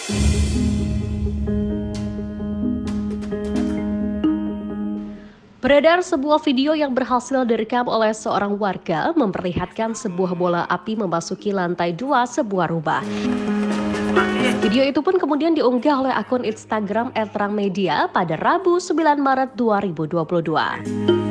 Beredar sebuah video yang berhasil direkam oleh seorang warga memperlihatkan sebuah bola api memasuki lantai 2 sebuah rumah. Video itu pun kemudian diunggah oleh akun Instagram @terangmedia pada Rabu 9 Maret 2022.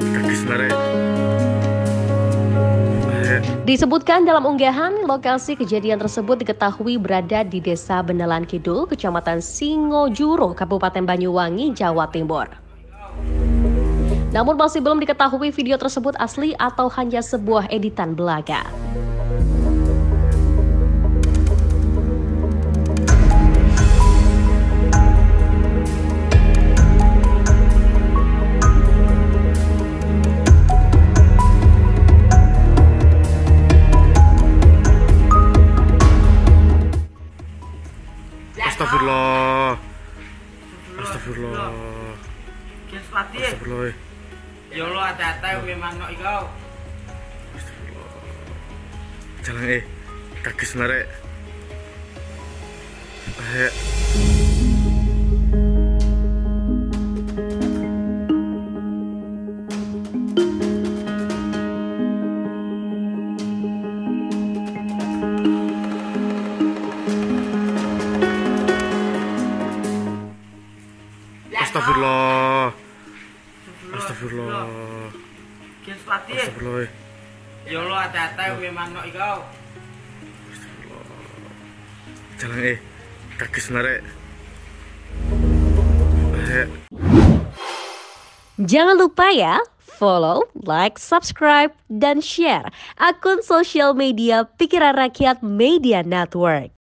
Disebutkan dalam unggahan, lokasi kejadian tersebut diketahui berada di Desa Benelan Kidul, Kecamatan Singojuru, Kabupaten Banyuwangi, Jawa Timur. Namun masih belum diketahui video tersebut asli atau hanya sebuah editan belaka. Astagfirullah. Astagfirullah. Astagfirullah. Ya Allah, hati-hati memang no ikaw. Jangan kaki senarek. Astagfirullah. Astagfirullah. Astagfirullah. Ya Allah, hati-hati memang no ikaw. Jangan kaki senarek. Jangan lupa ya, follow, like, subscribe, dan share akun sosial media Pikiran Rakyat Media Network.